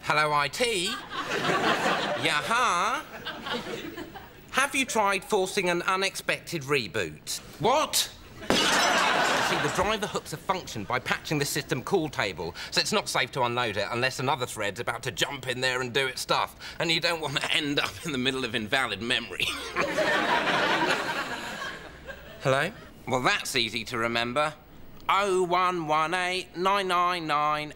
Hello, IT. Yaha. Have you tried forcing an unexpected reboot? What? See, the driver hooks a function by patching the system call table, so it's not safe to unload it unless another thread's about to jump in there and do its stuff, and you don't want to end up in the middle of invalid memory. Hello? Well, that's easy to remember. 0118 999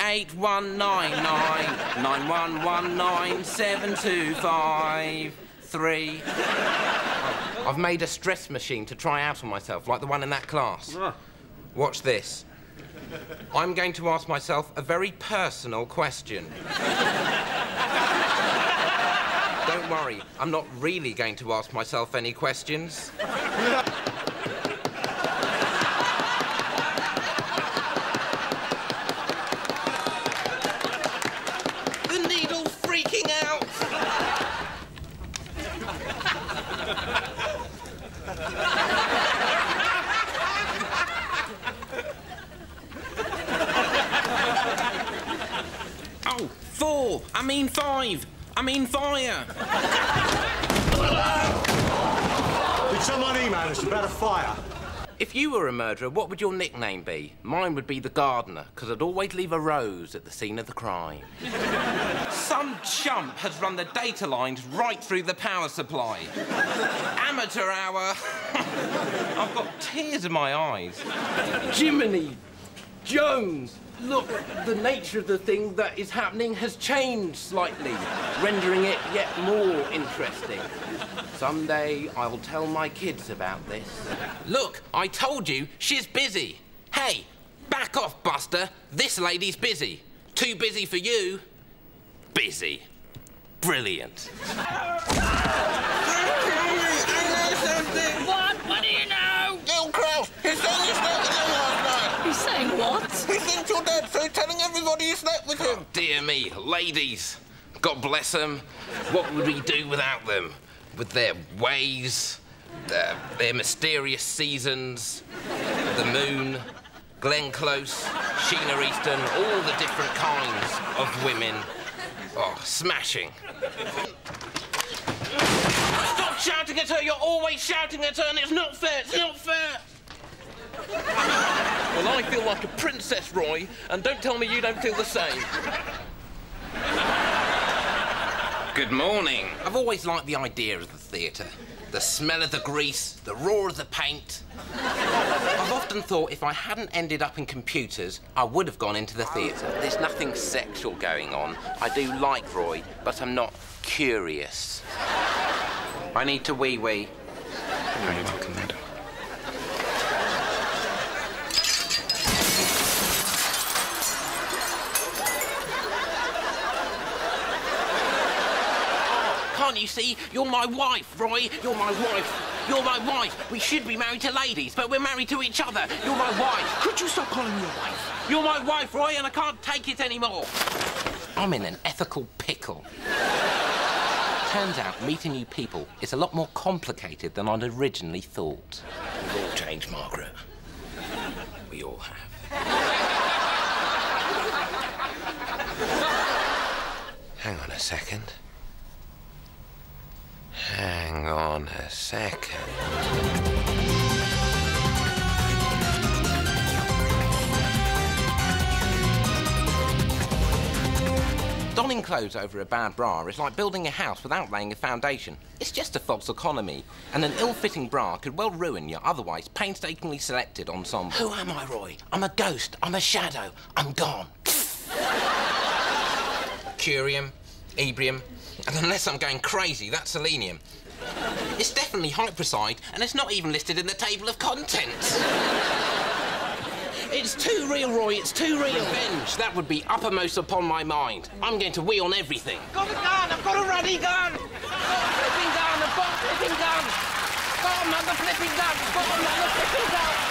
88199 9119 7253. I've made a stress machine to try out on myself, like the one in that class. Watch this. I'm going to ask myself a very personal question. Don't worry, I'm not really going to ask myself any questions. The needle's freaking out! Oh, 4! I mean 5! I mean fire! Did someone email us about a fire? If you were a murderer, what would your nickname be? Mine would be the gardener, because I'd always leave a rose at the scene of the crime. Some chump has run the data lines right through the power supply. Amateur hour. I've got tears in my eyes. Jiminy Jones! Look, the nature of the thing that is happening has changed slightly, rendering it yet more interesting. Someday I'll tell my kids about this. Look, I told you, she's busy. Hey, back off, Buster. This lady's busy. Too busy for you. Busy. Brilliant. What do you know? Gil Kraus, he's saying you slept with him last night. He's saying what? He thinks you're dead, so he's telling everybody you slept with him. Oh, dear me, ladies. God bless them. What would we do without them? With their ways, their mysterious seasons, the moon, Glenn Close, Sheena Easton, all the different kinds of women. Oh, smashing. Stop shouting at her! You're always shouting at her, and it's not fair! It's not fair! Well, I feel like a princess, Roy, and don't tell me you don't feel the same. Good morning. I've always liked the idea of the theatre. The smell of the grease, the roar of the paint. I've often thought if I hadn't ended up in computers, I would have gone into the theatre. There's nothing sexual going on. I do like Roy, but I'm not curious. I need to wee-wee. You're very welcome, madam. Can't you see? You're my wife, Roy. You're my wife. You're my wife. We should be married to ladies, but we're married to each other. You're my wife. Could you stop calling me your wife? You're my wife, Roy, and I can't take it anymore. I'm in an ethical pickle. Turns out meeting new people is a lot more complicated than I'd originally thought. We've all changed, Margaret. We all have. Hang on a second. Hang on a second. Donning clothes over a bad bra is like building a house without laying a foundation. It's just a false economy, and an ill-fitting bra could well ruin your otherwise painstakingly selected ensemble. Who am I, Roy? I'm a ghost. I'm a shadow. I'm gone. Curium, Ebrium, and unless I'm going crazy, that's selenium. It's definitely hypericide, and it's not even listed in the table of contents. It's too real, Roy, it's too real. Revenge, that would be uppermost upon my mind. I'm going to wee on everything. Got a gun, I've got a ruddy gun! I've got a flipping gun, I've got a flipping gun! Got another flipping gun, got another flipping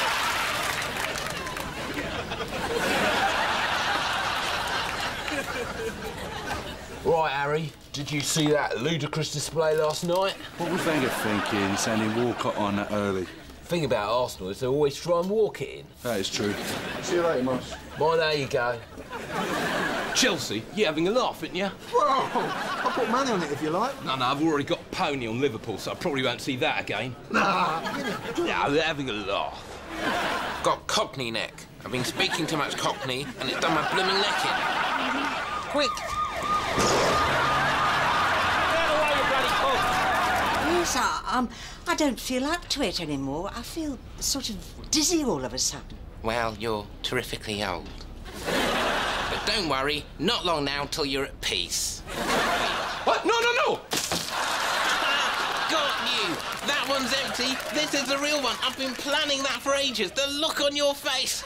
gun! Right, Harry, did you see that ludicrous display last night? What was Wenger thinking, sending Walcott on that early? The thing about Arsenal is they always try and walk it in. That is true. See you later, Moss. Well, there you go. Chelsea, you're having a laugh, aren't you? Well, I'll put money on it if you like. No, I've already got a pony on Liverpool, so I probably won't see that again. Nah. Yeah, they're having a laugh. Got Cockney neck. I've been speaking too much Cockney, and it's done my blooming neck in. Quick! Yes, I don't feel up to it anymore. I feel sort of dizzy all of a sudden. Well, you're terrifically old. But don't worry, not long now till you're at peace. What? No! Got you! That one's empty. This is the real one. I've been planning that for ages. The look on your face.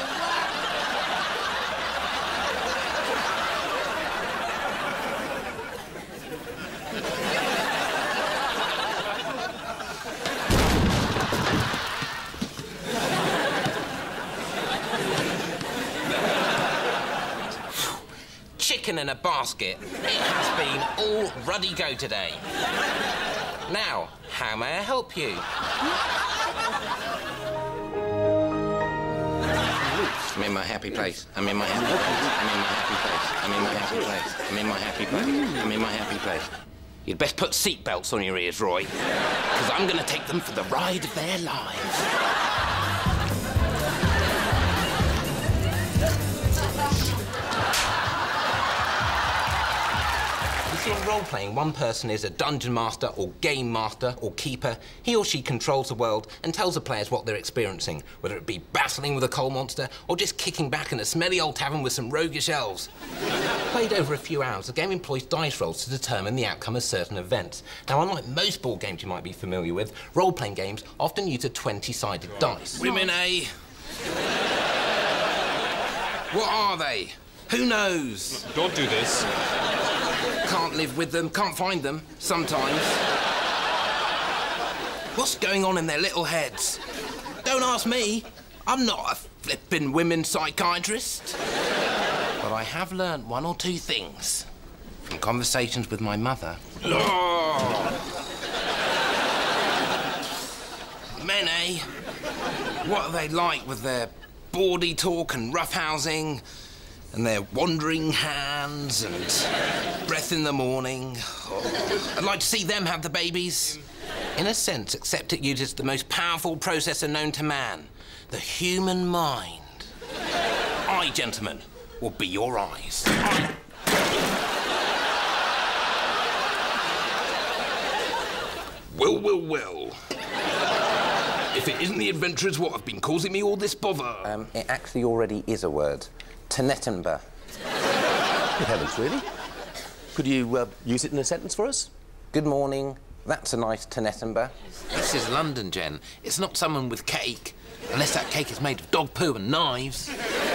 Chicken in a basket. It has been all ruddy go today. Now, how may I help you? I'm in my happy place. I'm in my happy place. I'm in my happy place. I'm in my happy place. I'm in my happy place. I'm in my happy place. You'd best put seatbelts on your ears, Roy, because I'm going to take them for the ride of their lives. In role-playing, one person is a dungeon master or game master or keeper. He or she controls the world and tells the players what they're experiencing, whether it be battling with a coal monster or just kicking back in a smelly old tavern with some roguish elves. Played over a few hours, the game employs dice rolls to determine the outcome of certain events. Now, unlike most board games you might be familiar with, role-playing games often use a 20-sided dice. Women, eh? What are they? Who knows? Don't do this. Can't live with them, can't find them, sometimes. What's going on in their little heads? Don't ask me. I'm not a flippin' women's psychiatrist. But I have learnt one or two things from conversations with my mother. Men, eh? What are they like with their bawdy talk and roughhousing? And their wandering hands and breath in the morning. Oh, I'd like to see them have the babies. In a sense, except it uses the most powerful processor known to man, the human mind. I, gentlemen, will be your eyes. Well. If it isn't the adventurers what have been causing me all this bother. It actually already is a word. Tenetimber. Good heavens, really? Could you use it in a sentence for us? Good morning. That's a nice Tenetimber. This is London, Jen. It's not someone with cake. Unless that cake is made of dog poo and knives.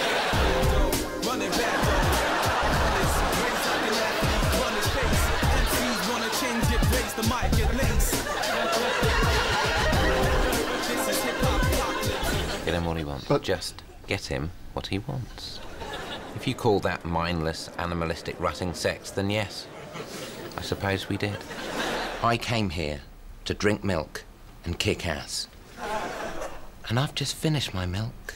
Get him what he wants. But just get him what he wants. If you call that mindless, animalistic rutting sex, then yes, I suppose we did. I came here to drink milk and kick ass. And I've just finished my milk.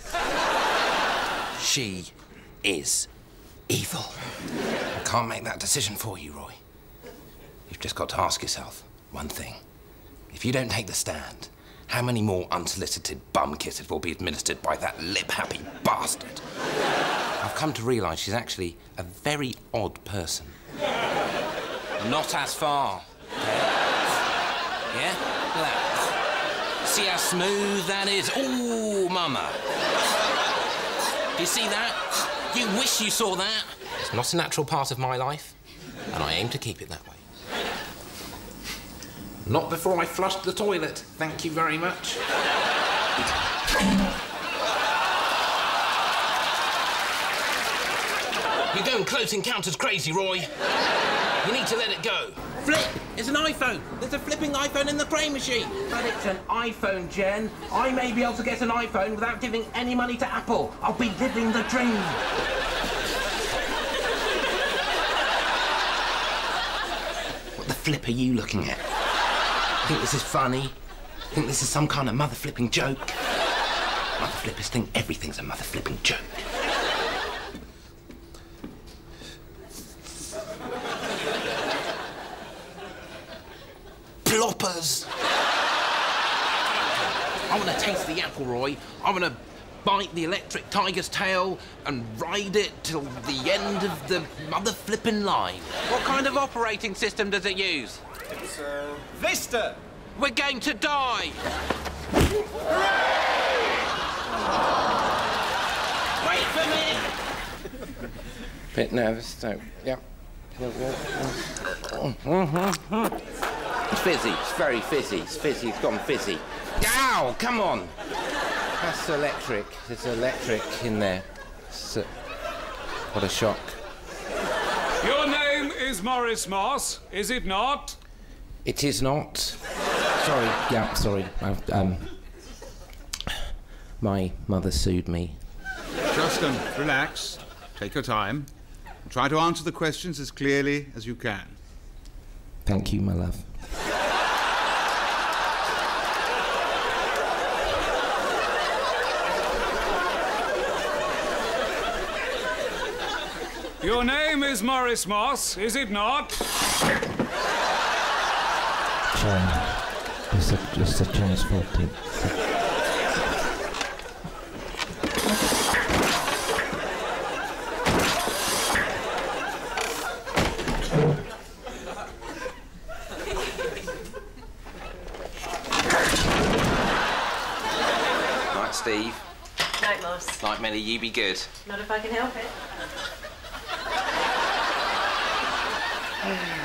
She is evil. I can't make that decision for you, Roy. You've just got to ask yourself one thing. If you don't take the stand, how many more unsolicited bum kisses will be administered by that lip-happy bastard? I've come to realise she's actually a very odd person. Not as far. Yeah? Look at that. See how smooth that is? Ooh, mama. Do you see that? You wish you saw that. It's not a natural part of my life, and I aim to keep it that way. Not before I flushed the toilet. Thank you very much. You're going close encounters crazy, Roy. You need to let it go. Flip! It's an iPhone. There's a flipping iPhone in the crane machine. But it's an iPhone, Jen. I may be able to get an iPhone without giving any money to Apple. I'll be living the dream. What the flip are you looking at? Think this is funny? Think this is some kind of mother-flipping joke? Mother-flippers think everything's a mother-flipping joke. loppers. I want to taste the apple, Roy. I want to bite the electric tiger's tail and ride it till the end of the mother flipping line. What kind of operating system does it use? It's, Vista! We're going to die! Wait for me! Bit nervous, so, yeah. It's fizzy, it's very fizzy, it's gone fizzy. Ow, come on! That's electric, there's electric in there. What a shock. Your name is Morris Moss, is it not? It is not. Sorry, yeah, sorry. My mother sued me. Justin, relax. Take your time. Try to answer the questions as clearly as you can. Thank you, my love. Your name is Morris Moss, is it not? Just a chance for it. Night, Steve. Night, Moss. Night, Millie. You be good. Not if I can help it.